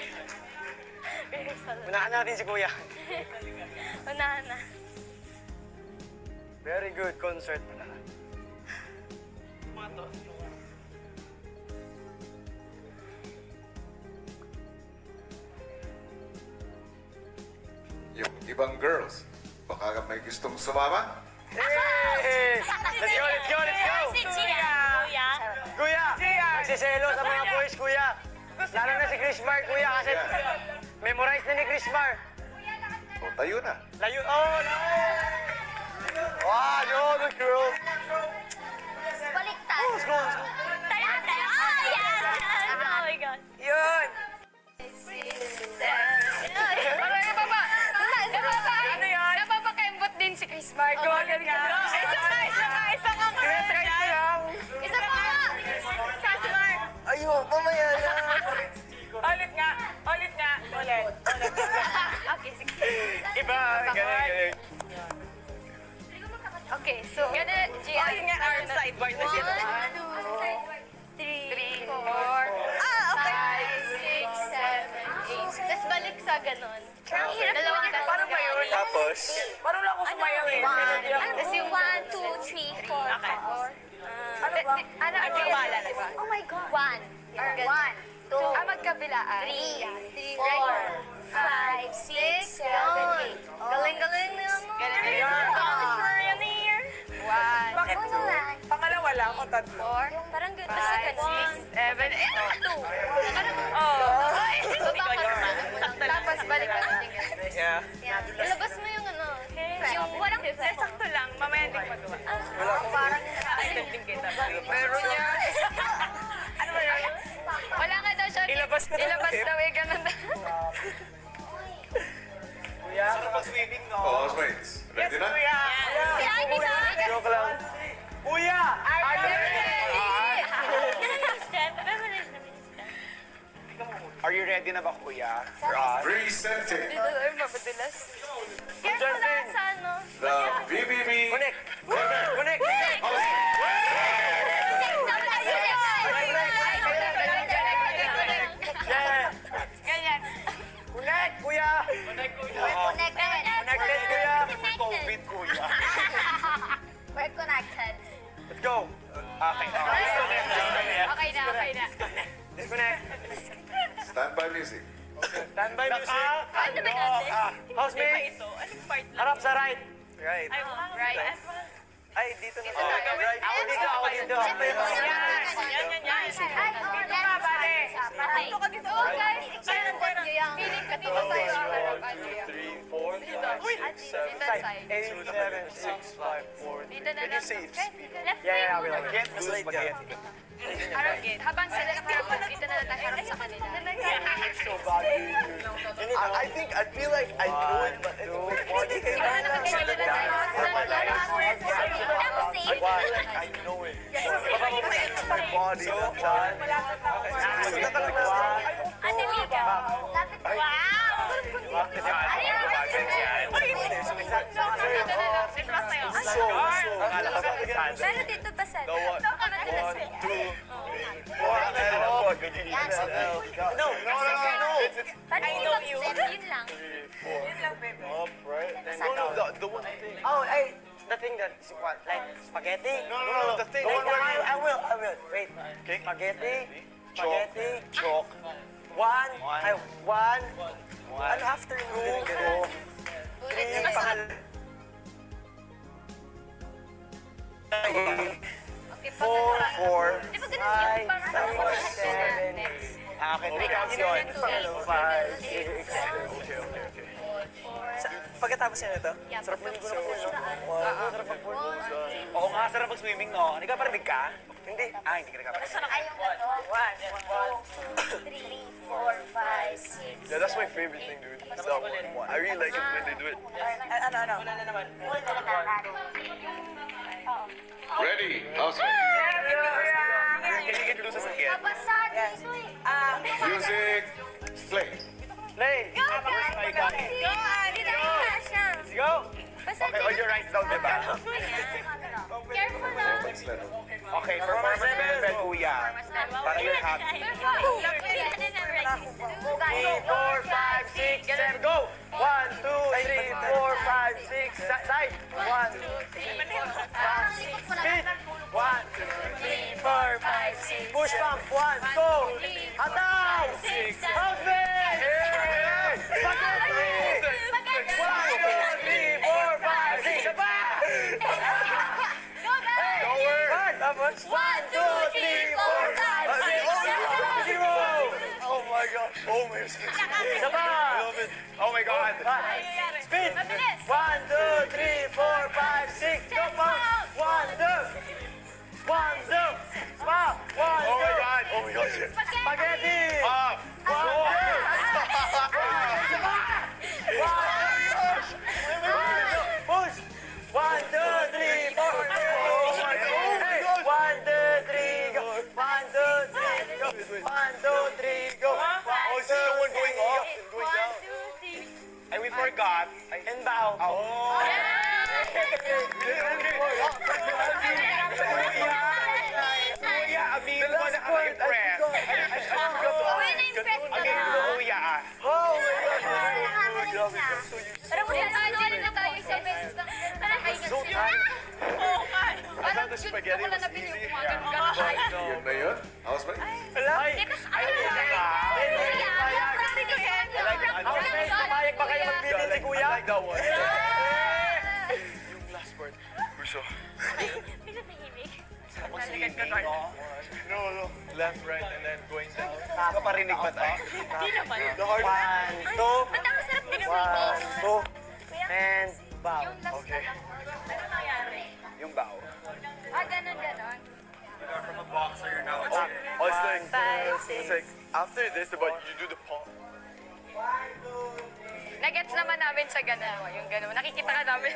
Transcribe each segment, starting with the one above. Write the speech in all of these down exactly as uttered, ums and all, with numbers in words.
Unahan natin si Kuya. Unahan na. Very good concert. Yung ibang girls, baka may gustong sumama? Hey! Let's go, let's go, let's go! Si Gia. Kuya. Kuya! Nagsiselo sa mga boys, Kuya. Lalo na si Chris Mar, Kuya, kasi memorize na ni Chris Mar. O, tayo na. Layo, oh, no! Wow, yun, the girl. Baliktad. Let's go, let's go. Tayo, tayo. Oh, yes! Oh my God. Yun! Ano yun? Napapakembot din si Chris Mark. Gumagano ka. Isa pa, isa pa, isa pa ka. Try ko lang. Isa pa nga. Sa si Mark. Ayun, mamaya na. Ulit nga! Ulit nga! Ulit! Ulit! Okay, sige. Iba, ganun, ganun. Okay, so, ganun, Gia. Oh, yun nga, arm sidebar na siya. One, two, three, four, five, six, seven, eight. Tapos balik sa ganun. Dalawang tas. Paano ba yun? Tapos, Paano lang ako sumayaw eh? Tapos yung one, two, three, four, five. Ano ba? Ano Ano yung maalala ba? Oh my God. One. Or one, two, ah, magkabilaan. Three, four, five, six, seven, eight. Galing-galing na mo. Galing-galing. College for yan here. One. Bakit two? Pangalawa lang o tatlo? Four. Parang good. Basta ganun. Seven, eight. Two. Oh. Tapos balik ka natin. yeah. Ilabas mo yung ano. Yung walang Sakto lang. Mamaya din magawa. Wala ko parang Din kita. Meron niya. Ano ba yun? wala ka daw siya. Ilabas na daw Ilabas eh. daw eh. Ganun daw. Kuya, sarap mag-swimming, no? O, housemates, ready na? Kuya! Kaya hindi sa akin. Joke lang. Kuya! Are you Are you ready na ba, Kuya? Ross? Presenting Dito tayo mabadulas. Careful lang sa ano. the B B B Connect! Connect! Yeah! Ganyan. Connect, Kuya! Connect. Connected, Kuya! Connected. Kuya. We're connected. Let's go! Okay. Okay na, okay na. Disconnect. standby music. Standby music. Ano ba natin? Ah, housemates! ito? Anong part lang? Harap sa right. Right. Ay, wow. Right. Ay, dito na. Dito tayo. Right. Ako dito, ako dito. Yan, yan, yan, yan. Dito ka, pare. Dito ka dito. Oh, guys. Feeling ko dito tayo ang harap. three, four, five, six, seven, Dito side. eight, seven, six, five, four, Dito na lang. Left Yeah, yeah, way we muna. like it. Slide down. Harap. Habang sila nakaharap, dito na lang tayo harap sa kanila. I, I think I feel like I know it, but it's a bit funny. Kailangan nakakilala na tayo. I'm safe. Why? Like I know it. My body sometimes. Sundan ka lang na. Ate Mika. Lapit. Wow! Ano yung pero dito pa sa One, two, four. Oh, good. No, no, no, no. paano yung mag-send? Yun lang. Up, right? No, no, the, the one thing. Oh, hey, the thing that is what, like spaghetti? No, no, no, the thing. The one where I, you I will, I will. Wait. Okay. Spaghetti. Chalk. Spaghetti. Chalk. One. One. Ay, one. One. And after two. Two. Ulit Three. na Pangal. Okay, Four. Four. Di ba ganun Five. yung parang Six. Seven. next? Akin, three counts yun. Five. Six. Seven. Pagkatapos yan ito, Yeah, sarap maligo na pool, no? Oo. Sarap mag-pool. Oo nga, sarap mag-swimming, no? Hindi ka paramig ka? Hindi. Ah, hindi ka nagkaparamig. Ayaw na to. One, two, three, four, five, six. Yeah, that's my favorite thing, dude. That one. I really like it when they do it. Ano, ano? Ready, housemates. Can you get loose as a kid? Babasad dito eh. Music, play. Play! Go, guys! Go, Dito na siya. Let's go! Basta Okay, on your right daw, diba? Careful na. Next level. Okay, performance level, kuya. Para you're happy. Careful. Lapit na din ang right. Isa pa. Oh my God. Speed. Mabilis. One, two, three, four, five, six. Go, pump. One, two. One, two. Pa. One, Oh my two. God. Oh my God. Spaghetti. Ah. One, two. Push! One, two, three, four. Oh my God. Hey, one, two, three, go. One, two, three, go. One, two, three, go. Oh, is this the one going up and going down? And we forgot. And bow. Oh. Kuya, aminin mo na ka-impress. Uy, na-impress ka Aminin mo, na. kuya. Oh my God. Parang kung saan na tayo sa best lang. Parang kayo So tired. Parang yun ko pala na pinili yung mga ganun. Yun ba yun? Housemates? Ay, Ay, Housemates, papayag ba kayo magbitin si Kuya? that one. Yung last part. Russu. No, no. Left, right, and then going down. Nakaparinig ba tayo? Hindi naman. The hard One, two. Ba't ang sarap din One, two. And bow. Yung last na lang. Ano nangyari? Yung bow. Ah, ganun, ganun. From a boxer, you're now a champ. Oh, it's like, Five, it's like, after this, but you do the palm. Nagets naman namin sa gano'n. Yung gano'n. Nakikita ka namin.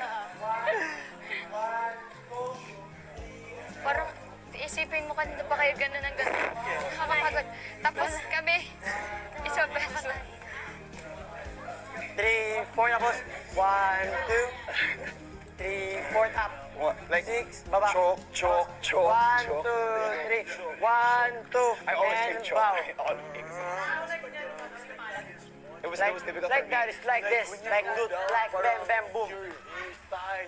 Parang isipin mo kanina pa kayo gano'n ng gano'n. Nakakapagod. Tapos kami, isang beses lang. Three, four na boss. One, two. Three, four up. What? Like, Six, baba. choke, choke, choke, One, choke. two, three. One, two. I always say And choke. bow. I always. It was, Like, it was difficult like for that, me. it's like this. Like, like bam, bam, boom.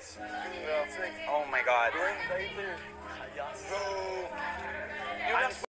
Oh my God. Bro.